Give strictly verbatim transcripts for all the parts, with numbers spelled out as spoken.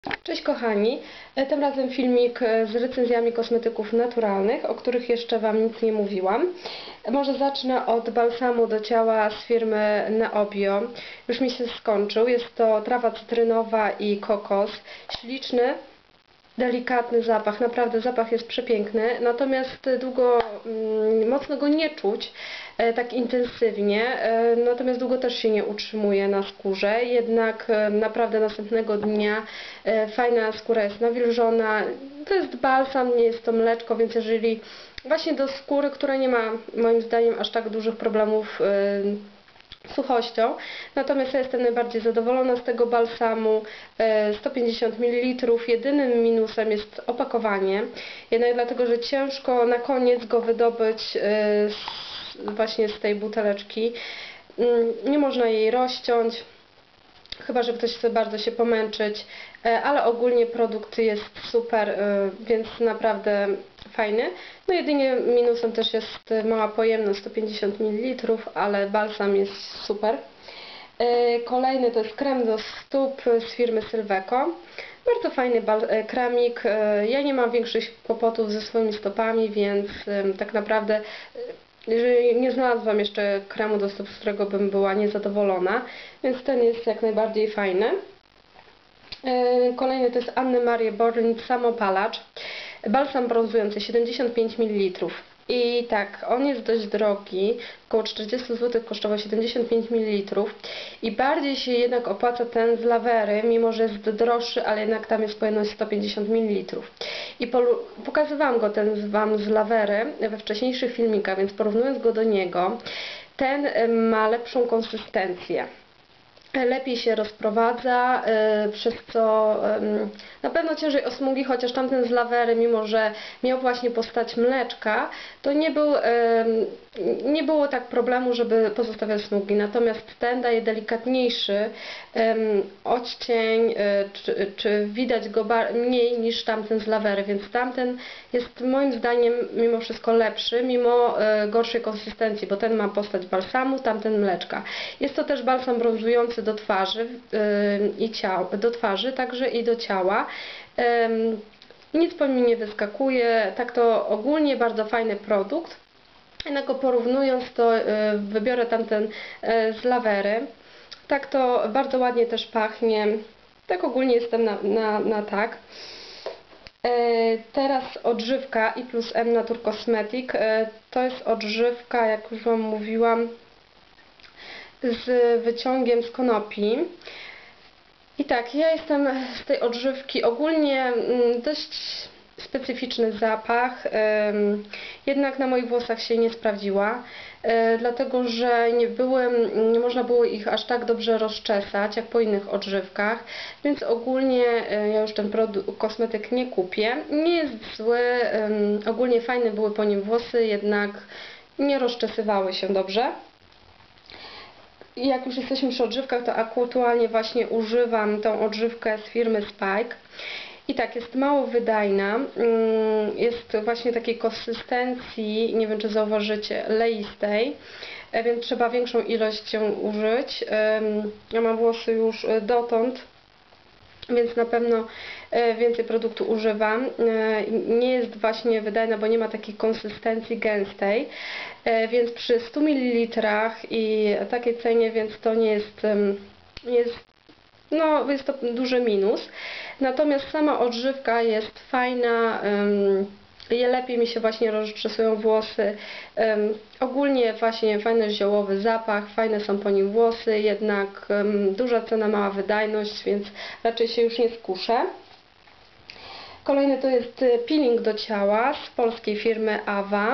Cześć kochani, tym razem filmik z recenzjami kosmetyków naturalnych, o których jeszcze Wam nic nie mówiłam. Może zacznę od balsamu do ciała z firmy Neobio. Już mi się skończył. Jest to trawa cytrynowa i kokos. Śliczny, delikatny zapach. Naprawdę zapach jest przepiękny. Natomiast długo, mm, mocno go nie czuć e, tak intensywnie. E, natomiast długo też się nie utrzymuje na skórze. Jednak e, naprawdę następnego dnia e, fajna skóra jest nawilżona. To jest balsam, nie jest to mleczko, więc jeżeli właśnie do skóry, która nie ma moim zdaniem aż tak dużych problemów e, suchością. Natomiast ja jestem najbardziej zadowolona z tego balsamu. sto pięćdziesiąt mililitrów. Jedynym minusem jest opakowanie. Jednak dlatego, że ciężko na koniec go wydobyć właśnie z tej buteleczki. Nie można jej rozciąć, chyba że ktoś chce bardzo się pomęczyć, ale ogólnie produkt jest super, więc naprawdę fajny. No jedynie minusem też jest mała pojemność, sto pięćdziesiąt mililitrów, ale balsam jest super. Kolejny to jest krem do stóp z firmy Sylveco. Bardzo fajny kremik. Ja nie mam większych kłopotów ze swoimi stopami, więc tak naprawdę jeżeli nie znalazłam jeszcze kremu do stóp, z którego bym była niezadowolona, więc ten jest jak najbardziej fajny. Kolejny to jest Anny Marie Borlind Samopalacz. Balsam brązujący, siedemdziesiąt pięć mililitrów. I tak, on jest dość drogi, około czterdzieści złotych kosztował siedemdziesiąt pięć mililitrów. I bardziej się jednak opłaca ten z Lawery, mimo że jest droższy, ale jednak tam jest pojemność sto pięćdziesiąt mililitrów. I pokazywałam go ten Wam z Lawery we wcześniejszych filmikach, więc porównując go do niego, ten ma lepszą konsystencję. Lepiej się rozprowadza, yy, przez co yy, na pewno ciężej o smugi, chociaż tamten z Lawery, mimo że miał właśnie postać mleczka, to nie, był, yy, nie było tak problemu, żeby pozostawiać smugi. Natomiast ten daje delikatniejszy yy, odcień, yy, czy, czy widać go mniej niż tamten z Lawery, więc tamten jest moim zdaniem mimo wszystko lepszy, mimo yy, gorszej konsystencji, bo ten ma postać balsamu, tamten mleczka. Jest to też balsam brązujący do twarzy yy, i ciała, do twarzy, także i do ciała. Yy, nic po mi nie wyskakuje, tak to ogólnie bardzo fajny produkt. Jednak go porównując, to yy, wybiorę tamten yy, z Lawery. Tak to bardzo ładnie też pachnie. Tak ogólnie jestem na, na, na tak. Yy, teraz odżywka I plus M Natur Cosmetic. Yy, to jest odżywka, jak już Wam mówiłam, z wyciągiem z konopi. I tak, ja jestem z tej odżywki ogólnie dość specyficzny zapach, jednak na moich włosach się nie sprawdziła, dlatego że nie, były, nie można było ich aż tak dobrze rozczesać jak po innych odżywkach, więc ogólnie ja już ten produkt, kosmetyk nie kupię. Nie jest zły, ogólnie fajne były po nim włosy, jednak nie rozczesywały się dobrze. I jak już jesteśmy przy odżywkach, to aktualnie właśnie używam tą odżywkę z firmy Spike. I tak, jest mało wydajna, jest właśnie takiej konsystencji, nie wiem czy zauważycie, leistej, więc trzeba większą ilość ją użyć. Ja mam włosy już dotąd, więc na pewno więcej produktu używam. Nie jest właśnie wydajna, bo nie ma takiej konsystencji gęstej, więc przy stu mililitrach i takiej cenie, więc to nie jest, nie jest, no jest to duży minus. Natomiast sama odżywka jest fajna, lepiej mi się właśnie rozczesują włosy. Um, ogólnie właśnie fajny ziołowy zapach, fajne są po nim włosy, jednak um, duża cena, mała wydajność, więc raczej się już nie skuszę. Kolejny to jest peeling do ciała z polskiej firmy Awa.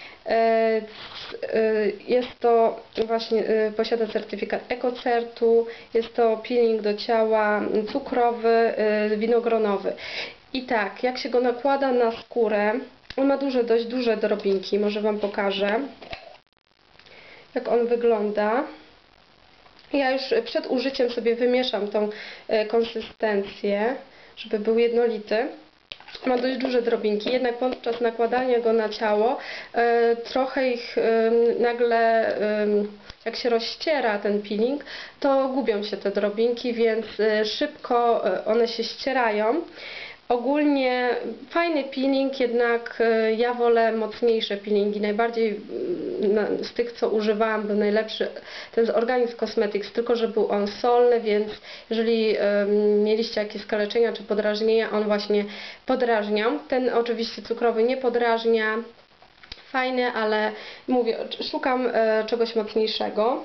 Jest to właśnie, posiada certyfikat ekocertu, jest to peeling do ciała cukrowy, winogronowy. I tak, jak się go nakłada na skórę, on ma duże, dość duże drobinki, może Wam pokażę, jak on wygląda. Ja już przed użyciem sobie wymieszam tą konsystencję, żeby był jednolity. Ma dość duże drobinki, jednak podczas nakładania go na ciało e, trochę ich e, nagle e, jak się rozciera ten peeling, to gubią się te drobinki, więc szybko one się ścierają. Ogólnie fajny peeling, jednak ja wolę mocniejsze peelingi. Najbardziej z tych, co używałam, był najlepszy ten z Organic Cosmetics, tylko że był on solny, więc jeżeli mieliście jakieś skaleczenia czy podrażnienia, on właśnie podrażniał. Ten oczywiście cukrowy nie podrażnia. Fajny, ale mówię, szukam czegoś mocniejszego.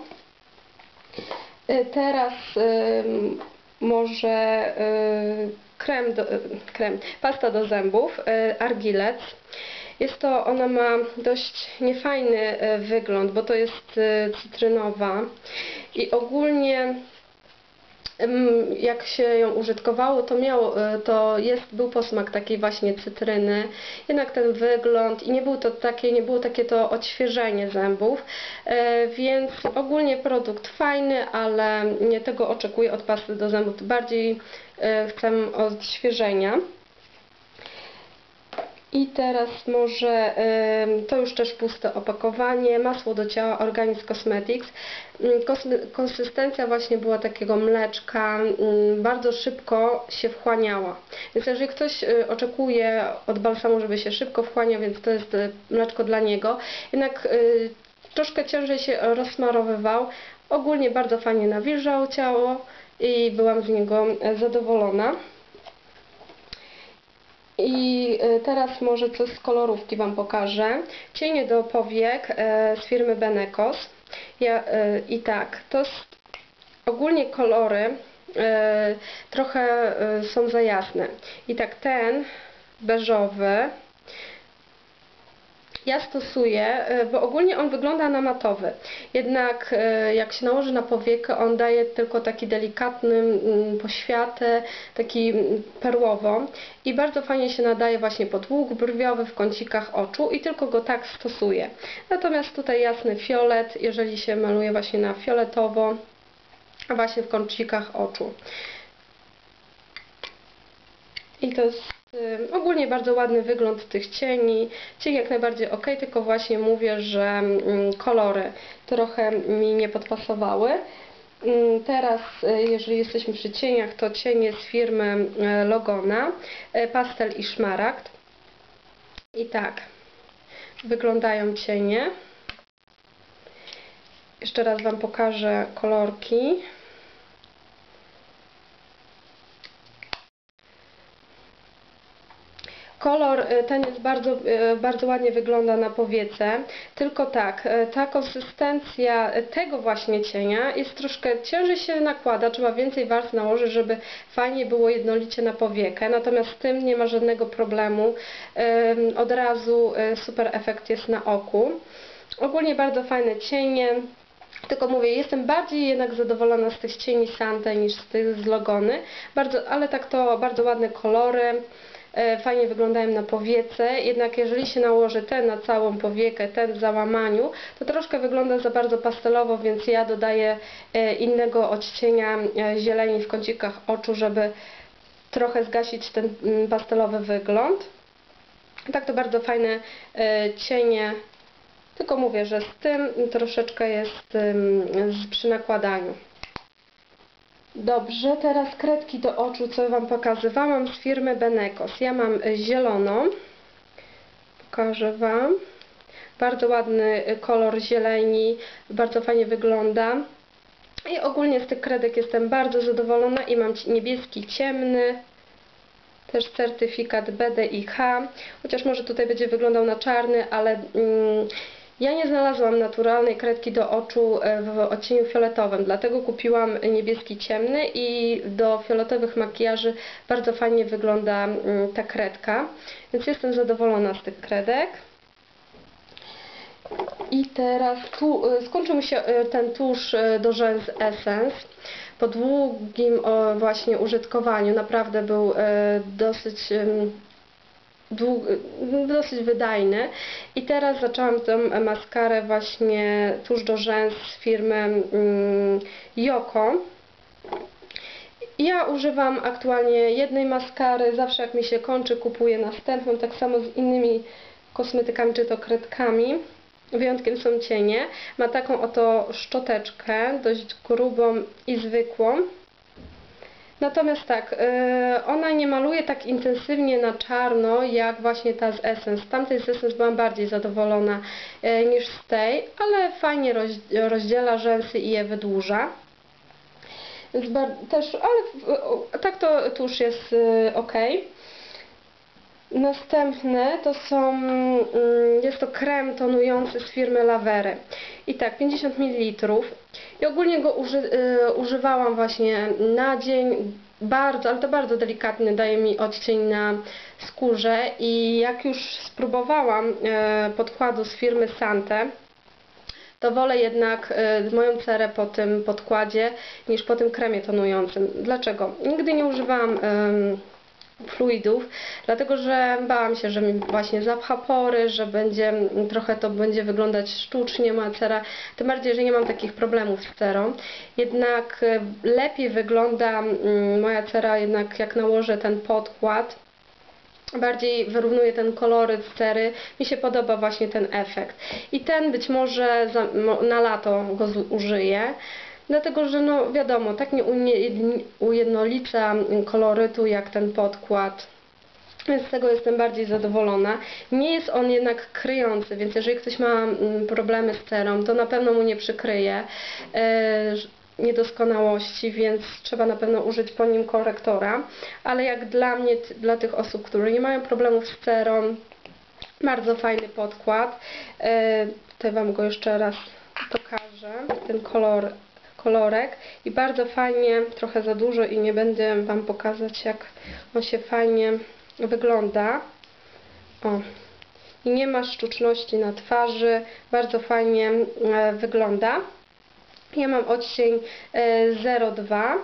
Teraz może krem, do, krem, pasta do zębów Argilec. Jest to, ona ma dość niefajny wygląd, bo to jest cytrynowa i ogólnie jak się ją użytkowało, to miało, to jest, był posmak takiej właśnie cytryny, jednak ten wygląd i nie był to takie, nie było takie to odświeżenie zębów, więc ogólnie produkt fajny, ale nie tego oczekuję od pasty do zębów, bardziej chcę odświeżenia. I teraz może, to już też puste opakowanie, masło do ciała Organic Cosmetics. Konsystencja właśnie była takiego mleczka, bardzo szybko się wchłaniała. Więc jeżeli ktoś oczekuje od balsamu, żeby się szybko wchłaniał, więc to jest mleczko dla niego. Jednak troszkę ciężej się rozsmarowywał. Ogólnie bardzo fajnie nawilżał ciało i byłam z niego zadowolona. I teraz może coś z kolorówki Wam pokażę. Cienie do powiek z firmy Benecos. Ja, I tak, to jest, ogólnie kolory trochę są za jasne. I tak ten beżowy ja stosuję, bo ogólnie on wygląda na matowy. Jednak jak się nałoży na powiekę, on daje tylko taki delikatny poświatę, taki perłowo i bardzo fajnie się nadaje właśnie pod łuk brwiowy, w kącikach oczu i tylko go tak stosuję. Natomiast tutaj jasny fiolet, jeżeli się maluje właśnie na fioletowo, a właśnie w kącikach oczu. I to jest ogólnie bardzo ładny wygląd tych cieni. Cień jak najbardziej ok, tylko właśnie mówię, że kolory trochę mi nie podpasowały. Teraz, jeżeli jesteśmy przy cieniach, to cienie z firmy Logona, pastel i szmaragd. I tak wyglądają cienie. Jeszcze raz Wam pokażę kolorki. Kolor ten jest bardzo, bardzo ładnie wygląda na powiece, tylko tak, ta konsystencja tego właśnie cienia jest troszkę ciężej się nakłada, trzeba więcej warstw nałożyć, żeby fajnie było jednolicie na powiekę, natomiast z tym nie ma żadnego problemu, od razu super efekt jest na oku. Ogólnie bardzo fajne cienie, tylko mówię, jestem bardziej jednak zadowolona z tych cieni Sante niż z tych z Logony, bardzo, ale tak to bardzo ładne kolory. Fajnie wyglądają na powiece, jednak jeżeli się nałoży ten na całą powiekę, ten w załamaniu, to troszkę wygląda za bardzo pastelowo, więc ja dodaję innego odcienia zieleni w kącikach oczu, żeby trochę zgasić ten pastelowy wygląd. Tak to bardzo fajne cienie, tylko mówię, że z tym troszeczkę jest przy nakładaniu. Dobrze, teraz kredki do oczu, co Wam pokazywałam z firmy Benecos. Ja mam zieloną, pokażę Wam. Bardzo ładny kolor zieleni, bardzo fajnie wygląda. I ogólnie z tych kredek jestem bardzo zadowolona i mam niebieski ciemny, też certyfikat B D I H, chociaż może tutaj będzie wyglądał na czarny, ale mm, ja nie znalazłam naturalnej kredki do oczu w odcieniu fioletowym, dlatego kupiłam niebieski ciemny i do fioletowych makijaży bardzo fajnie wygląda ta kredka, więc jestem zadowolona z tych kredek. I teraz tu skończył mi się ten tusz do rzęs Essence. Po długim właśnie użytkowaniu naprawdę był dosyć dosyć wydajny i teraz zaczęłam tą maskarę właśnie tuż do rzęs z firmy Yoko. Ja używam aktualnie jednej maskary, zawsze jak mi się kończy, kupuję następną, tak samo z innymi kosmetykami czy to kredkami. wyjątkiem są cienie. Ma taką oto szczoteczkę, dość grubą i zwykłą. Natomiast tak, yy, ona nie maluje tak intensywnie na czarno, jak właśnie ta z Essence. Z tamtej z Essence byłam bardziej zadowolona yy, niż z tej, ale fajnie roz, rozdziela rzęsy i je wydłuża. Więc też, ale yy, tak to, to już jest yy, ok. Następne to są, jest to krem tonujący z firmy Lavery. I tak, pięćdziesiąt mililitrów. I ogólnie go uży, y, używałam właśnie na dzień. Bardzo, ale to bardzo delikatny, daje mi odcień na skórze. I jak już spróbowałam y, podkładu z firmy Sante, to wolę jednak y, moją cerę po tym podkładzie niż po tym kremie tonującym. Dlaczego? Nigdy nie używałam y, fluidów, dlatego że bałam się, że mi właśnie zapcha pory, że będzie trochę to będzie wyglądać sztucznie moja cera, tym bardziej, że nie mam takich problemów z cerą. Jednak lepiej wygląda moja cera, jednak jak nałożę ten podkład, bardziej wyrównuje ten koloryt cery, mi się podoba właśnie ten efekt. I ten być może za, na lato go użyję. Dlatego, że no wiadomo, tak nie ujednolica kolorytu jak ten podkład, więc z tego jestem bardziej zadowolona. Nie jest on jednak kryjący, więc jeżeli ktoś ma problemy z cerą, to na pewno mu nie przykryje e, niedoskonałości, więc trzeba na pewno użyć po nim korektora. Ale jak dla mnie, dla tych osób, które nie mają problemów z cerą, bardzo fajny podkład. E, tutaj Wam go jeszcze raz pokażę, ten kolor kolorek i bardzo fajnie, trochę za dużo i nie będę Wam pokazać, jak on się fajnie wygląda. O. I nie ma sztuczności na twarzy, bardzo fajnie e, wygląda. Ja mam odcień e, zero dwa.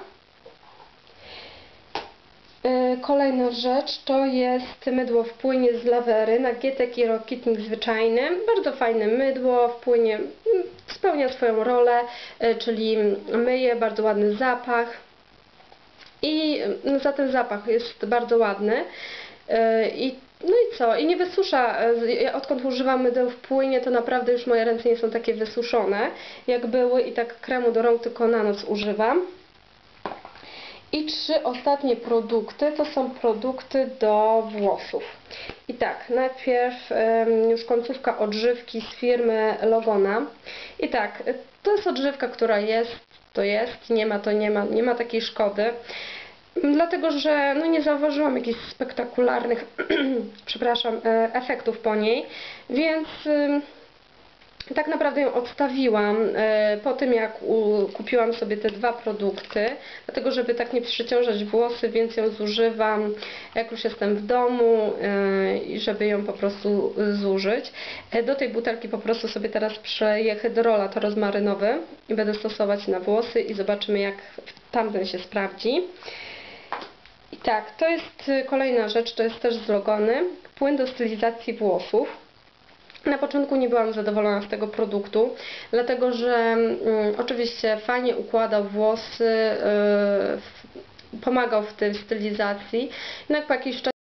Kolejna rzecz to jest mydło w płynie z Lavery na G T Kiro Kitnik zwyczajny. Bardzo fajne mydło w płynie, spełnia swoją rolę, czyli myje, bardzo ładny zapach i no, za ten zapach jest bardzo ładny. I no i co? I nie wysusza. Odkąd używam mydeł w płynie, to naprawdę już moje ręce nie są takie wysuszone jak były i tak kremu do rąk tylko na noc używam. I trzy ostatnie produkty to są produkty do włosów. I tak, najpierw ym, już końcówka odżywki z firmy Logona. I tak, to jest odżywka, która jest, to jest, nie ma, to nie ma, nie ma takiej szkody. Dlatego, że no, nie zauważyłam jakichś spektakularnych przepraszam, efektów po niej, więc ym, tak naprawdę ją odstawiłam po tym, jak kupiłam sobie te dwa produkty, dlatego żeby tak nie przeciążać włosy, więc ją zużywam jak już jestem w domu i żeby ją po prostu zużyć. Do tej butelki po prostu sobie teraz przeję hydrolat rozmarynowy i będę stosować na włosy i zobaczymy, jak tamten się sprawdzi. I tak, to jest kolejna rzecz, to jest też z Logony, płyn do stylizacji włosów. Na początku nie byłam zadowolona z tego produktu, dlatego że mm, oczywiście fajnie układał włosy, yy, pomagał w tej stylizacji, jednak po jakimś czasie